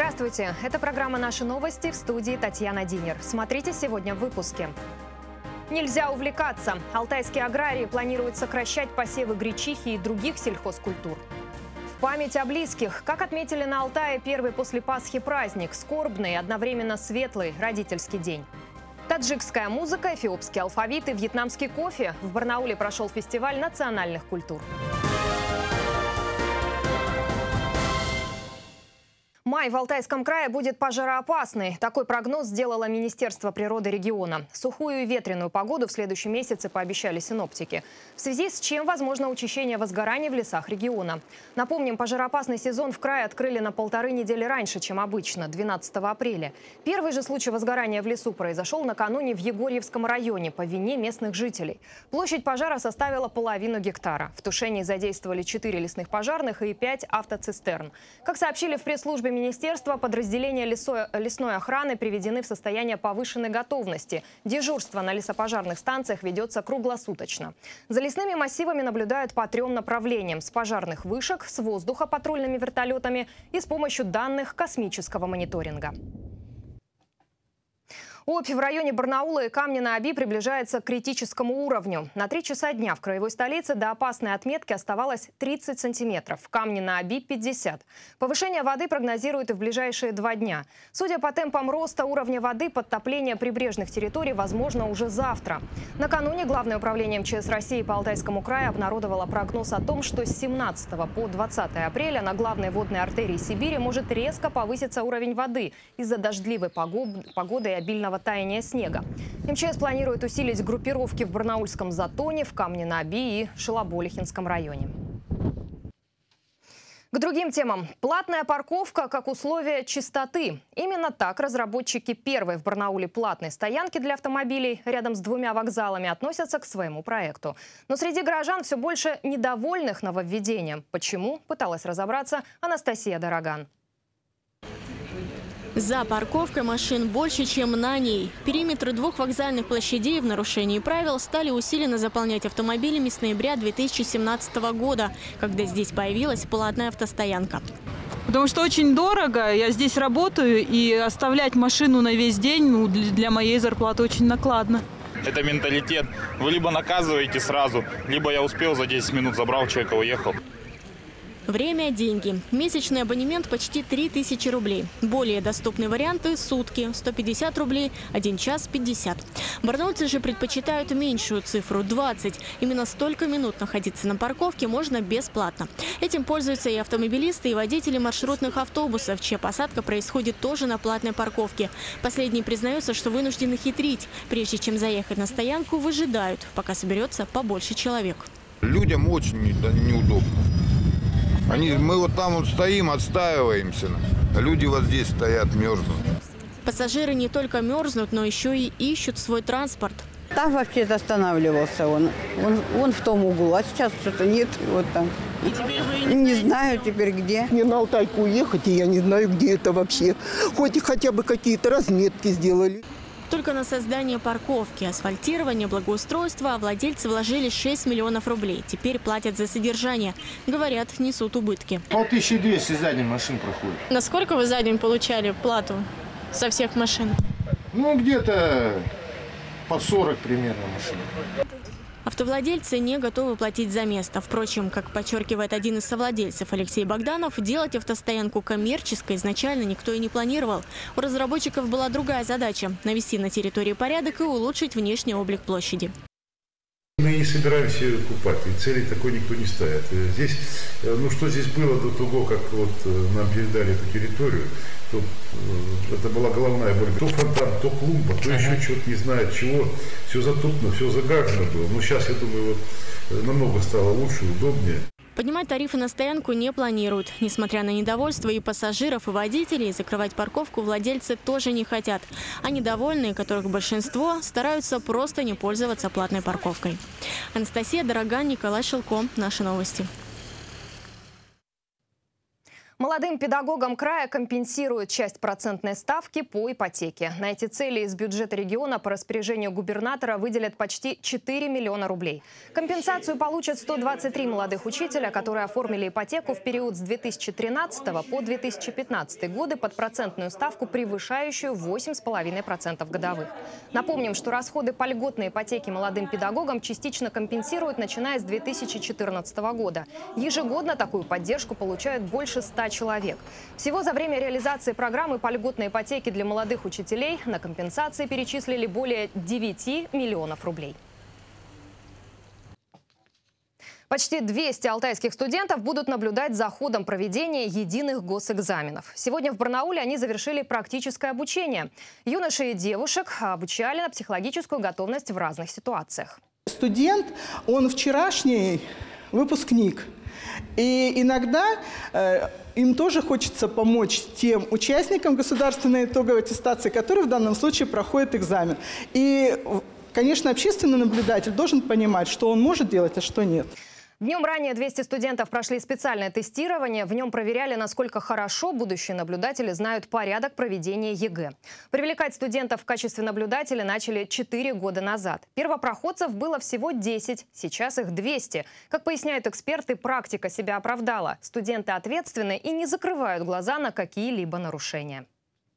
Здравствуйте! Это программа «Наши новости», в студии Татьяна Динер. Смотрите сегодня в выпуске. Нельзя увлекаться. Алтайские аграрии планируют сокращать посевы гречихи и других сельхозкультур. В память о близких. Как отметили на Алтае первый после Пасхи праздник. Скорбный и одновременно светлый родительский день. Таджикская музыка, эфиопский алфавит и вьетнамский кофе. В Барнауле прошел фестиваль национальных культур. Май в Алтайском крае будет пожароопасный. Такой прогноз сделало Министерство природы региона. Сухую и ветреную погоду в следующем месяце пообещали синоптики. В связи с чем возможно учащение возгораний в лесах региона. Напомним, пожароопасный сезон в крае открыли на 1,5 недели раньше, чем обычно, 12 апреля. Первый же случай возгорания в лесу произошел накануне в Егорьевском районе по вине местных жителей. Площадь пожара составила половину гектара. В тушении задействовали 4 лесных пожарных и 5 автоцистерн. Как сообщили в пресс-службе министерства, подразделения лесной охраны приведены в состояние повышенной готовности. Дежурство на лесопожарных станциях ведется круглосуточно. За лесными массивами наблюдают по 3 направлениям: с пожарных вышек, с воздуха патрульными вертолетами и с помощью данных космического мониторинга. Обь в районе Барнаула и Камня-на-Оби приближается к критическому уровню. На 3 часа дня в краевой столице до опасной отметки оставалось 30 сантиметров, в Камне-на-Оби – 50. Повышение воды прогнозируют и в ближайшие 2 дня. Судя по темпам роста уровня воды, подтопление прибрежных территорий возможно уже завтра. Накануне Главное управление МЧС России по Алтайскому краю обнародовало прогноз о том, что с 17 по 20 апреля на главной водной артерии Сибири может резко повыситься уровень воды из-за дождливой погоды и обильного таяния снега. МЧС планирует усилить группировки в Барнаульском Затоне, в Камне-на-Оби и Шалаболихинском районе. К другим темам. Платная парковка как условие чистоты. Именно так разработчики первой в Барнауле платной стоянки для автомобилей рядом с 2 вокзалами относятся к своему проекту. Но среди горожан все больше недовольных нововведением. Почему? Пыталась разобраться Анастасия Дороган. За парковкой машин больше, чем на ней. Периметры 2 вокзальных площадей в нарушении правил стали усиленно заполнять автомобилями с ноября 2017 года, когда здесь появилась платная автостоянка. Потому что очень дорого, я здесь работаю, и оставлять машину на весь день для моей зарплаты очень накладно. Это менталитет. Вы либо наказываете сразу, либо я успел за 10 минут, забрал человека, уехал. Время – деньги. Месячный абонемент почти 3000 рублей. Более доступные варианты – сутки – 150 рублей, 1 час – 50. Барнаульцы же предпочитают меньшую цифру – 20. Именно столько минут находиться на парковке можно бесплатно. Этим пользуются и автомобилисты, и водители маршрутных автобусов, чья посадка происходит тоже на платной парковке. Последние признаются, что вынуждены хитрить. Прежде чем заехать на стоянку, выжидают, пока соберется побольше человек. Людям очень неудобно. Мы вот там вот стоим, отстаиваемся. Люди вот здесь стоят, мерзнут. Пассажиры не только мерзнут, но еще и ищут свой транспорт. Там вообще останавливался он в том углу, а сейчас что-то нет, вот там. И теперь вы не знаю теперь где. Мне на Алтайку уехать, и я не знаю, где это вообще. Хоть хотя бы какие-то разметки сделали. Только на создание парковки, асфальтирование, благоустройство владельцы вложили 6 миллионов рублей. Теперь платят за содержание. Говорят, несут убытки. 1200 за день машин проходит. Насколько вы за день получали плату со всех машин? Ну, где-то по 40 примерно машин. Автовладельцы не готовы платить за место. Впрочем, как подчеркивает один из совладельцев Алексей Богданов, делать автостоянку коммерческой изначально никто и не планировал. У разработчиков была другая задача – навести на территории порядок и улучшить внешний облик площади. Мы не собираемся купать, и цели такой никто не ставит. Здесь, что здесь было до того, как вот нам передали эту территорию, то это была головная боль. То фонтан, то клумба, то еще что-то не знаю чего. Все затоплено, все загажено было. Но сейчас, я думаю, вот, намного стало лучше, удобнее. Поднимать тарифы на стоянку не планируют. Несмотря на недовольство и пассажиров, и водителей, закрывать парковку владельцы тоже не хотят. А недовольные, которых большинство, стараются просто не пользоваться платной парковкой. Анастасия Дороган, Николай Шилко. Наши новости. Молодым педагогам края компенсируют часть процентной ставки по ипотеке. На эти цели из бюджета региона по распоряжению губернатора выделят почти 4 миллиона рублей. Компенсацию получат 123 молодых учителя, которые оформили ипотеку в период с 2013 по 2015 годы под процентную ставку, превышающую 8,5% годовых. Напомним, что расходы по льготной ипотеке молодым педагогам частично компенсируют, начиная с 2014 года. Ежегодно такую поддержку получают больше 100 человек. Всего за время реализации программы по льготной ипотеке для молодых учителей на компенсации перечислили более 9 миллионов рублей. Почти 200 алтайских студентов будут наблюдать за ходом проведения единых госэкзаменов. Сегодня в Барнауле они завершили практическое обучение. Юношей и девушек обучали на психологическую готовность в разных ситуациях. Студент, он вчерашний выпускник. И иногда им тоже хочется помочь тем участникам государственной итоговой аттестации, которые в данном случае проходят экзамен. И, конечно, общественный наблюдатель должен понимать, что он может делать, а что нет. Днем ранее 200 студентов прошли специальное тестирование. В нем проверяли, насколько хорошо будущие наблюдатели знают порядок проведения ЕГЭ. Привлекать студентов в качестве наблюдателя начали 4 года назад. Первопроходцев было всего 10, сейчас их 200. Как поясняют эксперты, практика себя оправдала. Студенты ответственны и не закрывают глаза на какие-либо нарушения.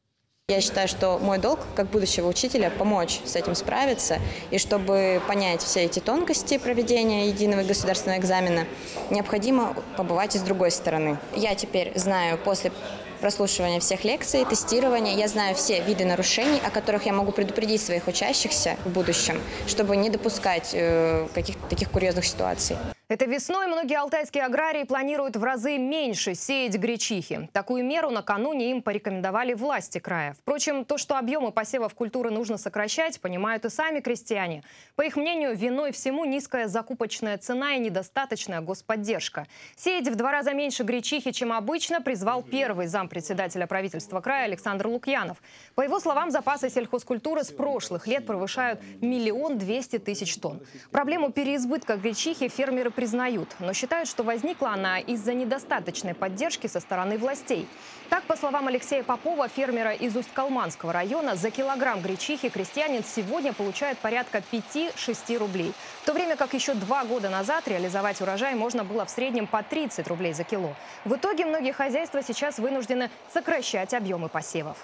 Я считаю, что мой долг, как будущего учителя, помочь с этим справиться. И чтобы понять все эти тонкости проведения единого государственного экзамена, необходимо побывать и с другой стороны. Я теперь знаю после прослушивания всех лекций, тестирования, я знаю все виды нарушений, о которых я могу предупредить своих учащихся в будущем, чтобы не допускать каких-то таких курьезных ситуаций. Этой весной многие алтайские аграрии планируют в разы меньше сеять гречихи. Такую меру накануне им порекомендовали власти края. Впрочем, то, что объемы посевов культуры нужно сокращать, понимают и сами крестьяне. По их мнению, виной всему низкая закупочная цена и недостаточная господдержка. Сеять в 2 раза меньше гречихи, чем обычно, призвал первый зампредседателя правительства края Александр Лукьянов. По его словам, запасы сельхозкультуры с прошлых лет превышают 1 200 000 тонн. Проблему переизбытка гречихи фермеры признают, но считают, что возникла она из-за недостаточной поддержки со стороны властей. Так, по словам Алексея Попова, фермера из Усть-Калманского района, за килограмм гречихи крестьянин сегодня получает порядка 5-6 рублей. В то время как еще 2 года назад реализовать урожай можно было в среднем по 30 рублей за кило. В итоге многие хозяйства сейчас вынуждены сокращать объемы посевов.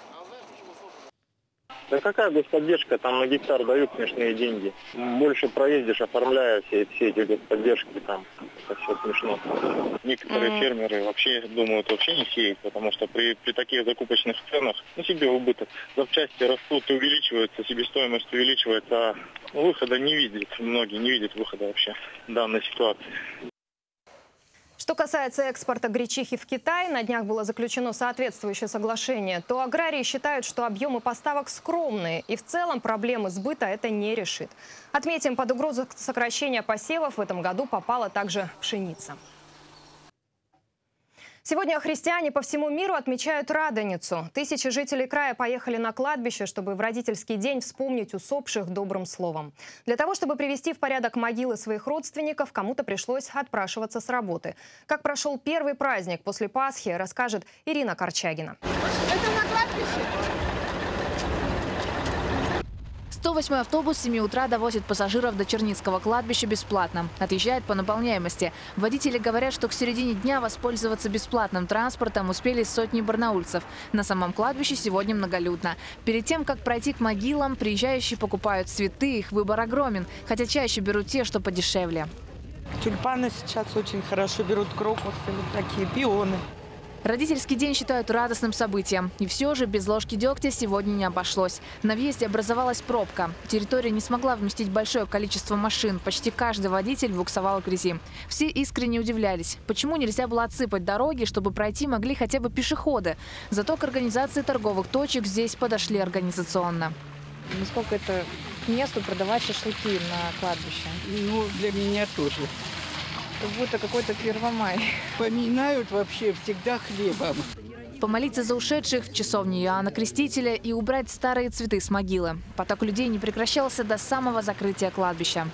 Да какая господдержка, там на гектар дают смешные деньги. Больше проездишь, оформляя все эти господдержки, там это все смешно. Некоторые фермеры вообще думают не сеять, потому что при таких закупочных ценах себе убыток. Запчасти растут, увеличиваются, себестоимость увеличивается, а выхода не видят, многие не видят выхода вообще в данной ситуации. Что касается экспорта гречихи в Китай, на днях было заключено соответствующее соглашение, то аграрии считают, что объемы поставок скромные и в целом проблемы сбыта это не решит. Отметим, под угрозу сокращения посевов в этом году попала также пшеница. Сегодня христиане по всему миру отмечают Радоницу. Тысячи жителей края поехали на кладбище, чтобы в родительский день вспомнить усопших добрым словом. Для того, чтобы привести в порядок могилы своих родственников, кому-то пришлось отпрашиваться с работы. Как прошел первый праздник после Пасхи, расскажет Ирина Корчагина. Это на кладбище? 108-й автобус с 7 утра довозит пассажиров до Черницкого кладбища бесплатно. Отъезжает по наполняемости. Водители говорят, что к середине дня воспользоваться бесплатным транспортом успели сотни барнаульцев. На самом кладбище сегодня многолюдно. Перед тем, как пройти к могилам, приезжающие покупают цветы, их выбор огромен. Хотя чаще берут те, что подешевле. Тюльпаны сейчас очень хорошо берут, крокусы, вот такие, пионы. Родительский день считают радостным событием. И все же без ложки дегтя сегодня не обошлось. На въезде образовалась пробка. Территория не смогла вместить большое количество машин. Почти каждый водитель буксовал в грязи. Все искренне удивлялись, почему нельзя было отсыпать дороги, чтобы пройти могли хотя бы пешеходы. Зато к организации торговых точек здесь подошли организационно. Насколько это к месту продавать шашлыки на кладбище? Ну, для меня тоже. Как будто какой-то Первомай. Поминают вообще всегда хлебом. Помолиться за ушедших в часовне Иоанна Крестителя и убрать старые цветы с могилы. Поток людей не прекращался до самого закрытия кладбища.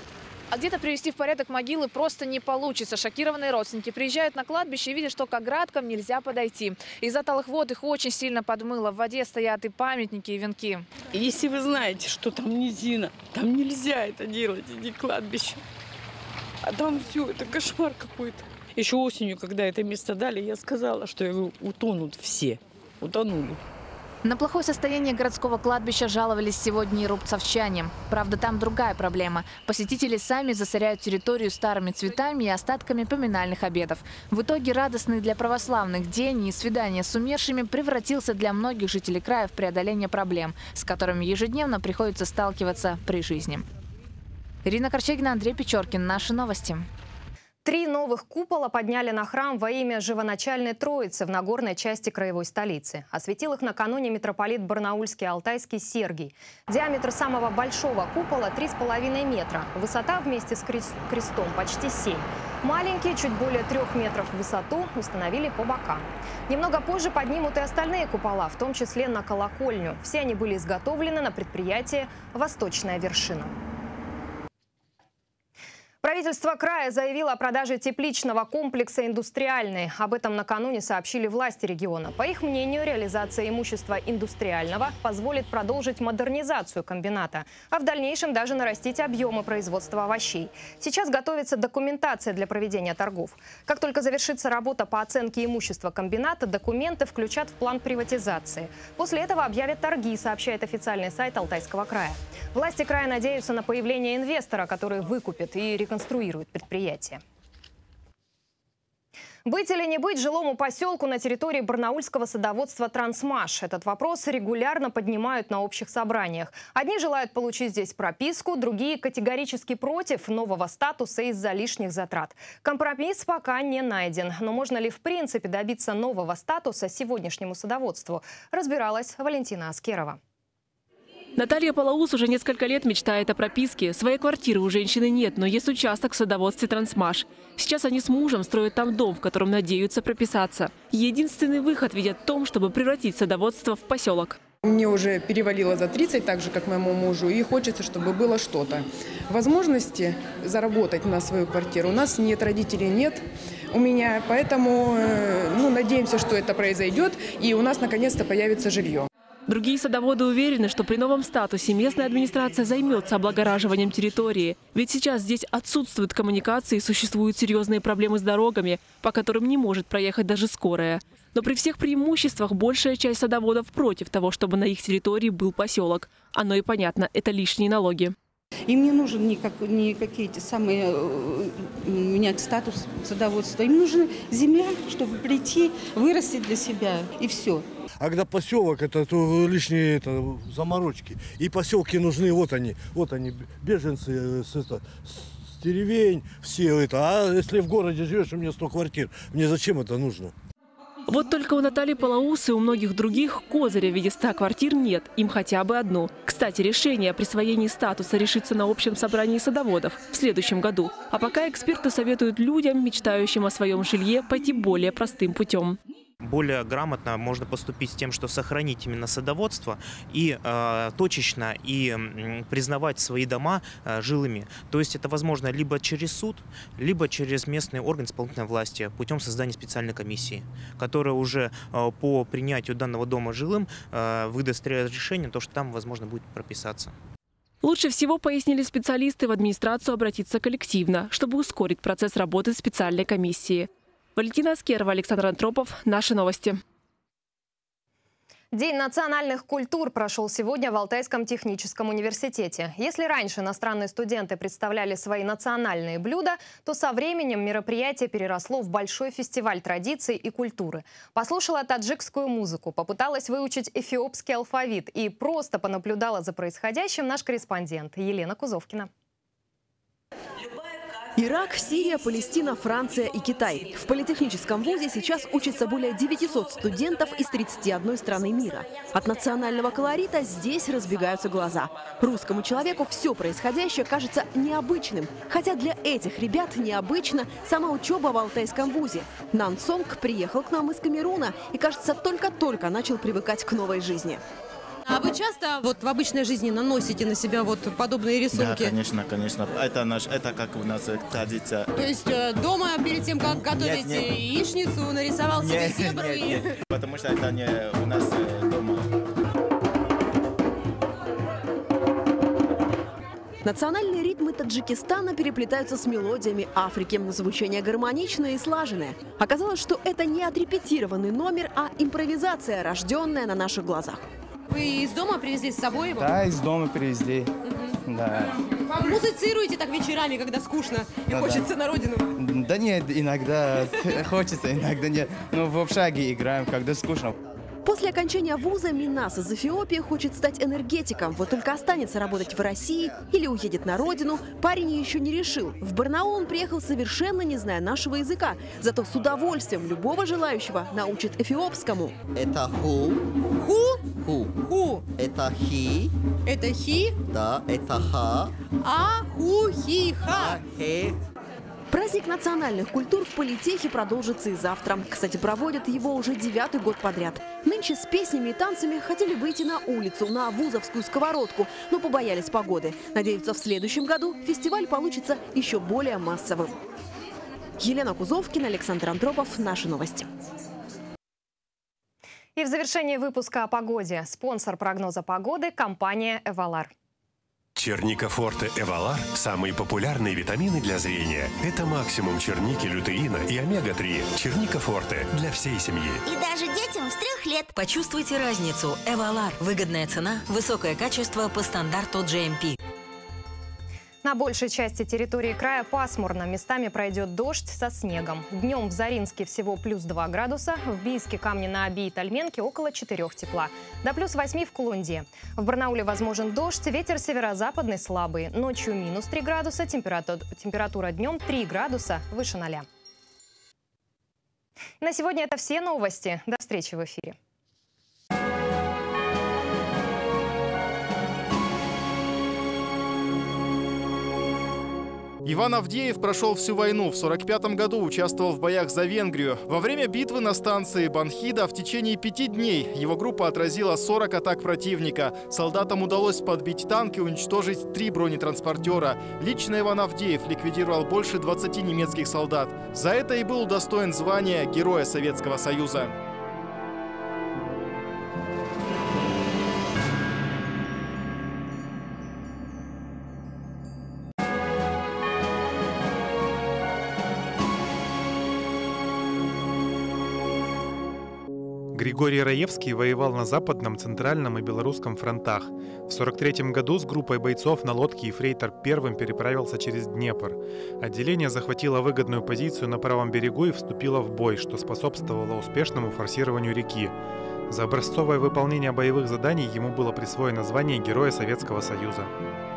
А где-то привести в порядок могилы просто не получится. Шокированные родственники приезжают на кладбище и видят, что к оградкам нельзя подойти. Из-за талых вод их очень сильно подмыло. В воде стоят и памятники, и венки. Если вы знаете, что там низина, там нельзя это делать, иди кладбище. А там все, это кошмар какой-то. Еще осенью, когда это место дали, я сказала, что утонут все. Утонули. На плохое состояние городского кладбища жаловались сегодня и рубцовчане. Правда, там другая проблема. Посетители сами засоряют территорию старыми цветами и остатками поминальных обедов. В итоге радостный для православных день и свидание с умершими превратился для многих жителей края в преодоление проблем, с которыми ежедневно приходится сталкиваться при жизни. Ирина Корчагина, Андрей Печоркин. Наши новости. 3 новых купола подняли на храм во имя Живоначальной Троицы в Нагорной части краевой столицы. Осветил их накануне митрополит Барнаульский Алтайский Сергий. Диаметр самого большого купола 3,5 метра. Высота вместе с крестом почти 7. Маленькие, чуть более 3 метров в высоту, установили по бокам. Немного позже поднимут и остальные купола, в том числе на колокольню. Все они были изготовлены на предприятии «Восточная вершина». Правительство края заявило о продаже тепличного комплекса «Индустриальный». Об этом накануне сообщили власти региона. По их мнению, реализация имущества «Индустриального» позволит продолжить модернизацию комбината, а в дальнейшем даже нарастить объемы производства овощей. Сейчас готовится документация для проведения торгов. Как только завершится работа по оценке имущества комбината, документы включат в план приватизации. После этого объявят торги, сообщает официальный сайт Алтайского края. Власти края надеются на появление инвестора, который выкупит и реконструирует предприятие. Быть или не быть жилому поселку на территории барнаульского садоводства «Трансмаш»? Этот вопрос регулярно поднимают на общих собраниях. Одни желают получить здесь прописку, другие категорически против нового статуса из-за лишних затрат. Компромисс пока не найден. Но можно ли в принципе добиться нового статуса сегодняшнему садоводству? Разбиралась Валентина Аскерова. Наталья Палаус уже несколько лет мечтает о прописке. Своей квартиры у женщины нет, но есть участок в садоводстве «Трансмаш». Сейчас они с мужем строят там дом, в котором надеются прописаться. Единственный выход видят в том, чтобы превратить садоводство в поселок. Мне уже перевалило за 30, так же, как моему мужу, и хочется, чтобы было что-то. Возможности заработать на свою квартиру у нас нет, родителей нет у меня, поэтому надеемся, что это произойдет, и у нас наконец-то появится жилье. Другие садоводы уверены, что при новом статусе местная администрация займется облагораживанием территории. Ведь сейчас здесь отсутствуют коммуникации и существуют серьезные проблемы с дорогами, по которым не может проехать даже скорая. Но при всех преимуществах большая часть садоводов против того, чтобы на их территории был поселок. Оно и понятно, это лишние налоги. Им не нужен никакие эти самые менять статус садоводства. Им нужна земля, чтобы прийти, вырастить для себя, и все. А когда поселок, это то лишние заморочки. И поселки нужны, вот они беженцы с деревень, все это. А если в городе живешь, у меня 100 квартир, мне зачем это нужно? Вот только у Натальи Палаус и у многих других козыря в виде 100 квартир нет, им хотя бы одну. Кстати, решение о присвоении статуса решится на общем собрании садоводов в следующем году. А пока эксперты советуют людям, мечтающим о своем жилье, пойти более простым путем. Более грамотно можно поступить с тем, что сохранить именно садоводство и точечно и признавать свои дома жилыми. То есть это возможно либо через суд, либо через местный орган исполнительной власти путем создания специальной комиссии, которая уже по принятию данного дома жилым выдаст решение, то что там возможно будет прописаться. Лучше всего, пояснили специалисты, в администрацию обратиться коллективно, чтобы ускорить процесс работы специальной комиссии. Валентина Аскерова, Александр Антропов. Наши новости. День национальных культур прошел сегодня в Алтайском техническом университете. Если раньше иностранные студенты представляли свои национальные блюда, то со временем мероприятие переросло в большой фестиваль традиций и культуры. Послушала таджикскую музыку, попыталась выучить эфиопский алфавит и просто понаблюдала за происходящим наш корреспондент Елена Кузовкина. Ирак, Сирия, Палестина, Франция и Китай. В политехническом вузе сейчас учатся более 900 студентов из 31 страны мира. От национального колорита здесь разбегаются глаза. Русскому человеку все происходящее кажется необычным. Хотя для этих ребят необычна сама учеба в Алтайском вузе. Нан Сонг приехал к нам из Камеруна и, кажется, только-только начал привыкать к новой жизни. А вы часто вот в обычной жизни наносите на себя вот подобные рисунки? Да, конечно, конечно. Это как у нас традиция. То есть дома перед тем, как готовить яичницу, нарисовал себе зебру? Нет, потому что это не у нас дома. Национальные ритмы Таджикистана переплетаются с мелодиями Африки. Звучание гармоничное и слаженное. Оказалось, что это не отрепетированный номер, а импровизация, рожденная на наших глазах. Вы из дома привезли с собой его? Да, из дома привезли. Да. Музицируете так вечерами, когда скучно и хочется на родину? Да нет, иногда хочется, иногда нет. Но в общаге играем, когда скучно. После окончания вуза Минас из Эфиопии хочет стать энергетиком. Вот только останется работать в России или уедет на родину, парень еще не решил. В Барнаул он приехал совершенно не зная нашего языка. Зато с удовольствием любого желающего научит эфиопскому. Это ху. Ху? Ху. Ху. Это хи. Это хи? Да, это ха. А, ху, хи, ха. Хе. Праздник национальных культур в Политехе продолжится и завтра. Кстати, проводят его уже 9-й год подряд. Нынче с песнями и танцами хотели выйти на улицу, на Вузовскую сковородку, но побоялись погоды. Надеются, в следующем году фестиваль получится еще более массовым. Елена Кузовкина, Александр Андропов. Наши новости. И в завершении выпуска о погоде. Спонсор прогноза погоды – компания «Эвалар». Черника Форте Эвалар – самые популярные витамины для зрения. Это максимум черники, лютеина и омега-3. Черника Форте для всей семьи. И даже детям с 3 лет. Почувствуйте разницу. Эвалар. Выгодная цена, высокое качество по стандарту GMP. На большей части территории края пасмурно. Местами пройдет дождь со снегом. Днем в Заринске всего плюс 2 градуса. В Бийске, Камне-на-Оби и Тальменке около 4 тепла. До плюс 8 в Кулунде. В Барнауле возможен дождь. Ветер северо-западный слабый. Ночью минус 3 градуса. Температура днем 3 градуса выше 0. На сегодня это все новости. До встречи в эфире. Иван Авдеев прошел всю войну. В 1945 году участвовал в боях за Венгрию. Во время битвы на станции Банхида в течение 5 дней его группа отразила 40 атак противника. Солдатам удалось подбить танк и уничтожить 3 бронетранспортера. Лично Иван Авдеев ликвидировал больше 20 немецких солдат. За это и был удостоен звания Героя Советского Союза. Григорий Раевский воевал на Западном, Центральном и Белорусском фронтах. В 1943 году с группой бойцов на лодке ефрейтор первым переправился через Днепр. Отделение захватило выгодную позицию на правом берегу и вступило в бой, что способствовало успешному форсированию реки. За образцовое выполнение боевых заданий ему было присвоено звание Героя Советского Союза.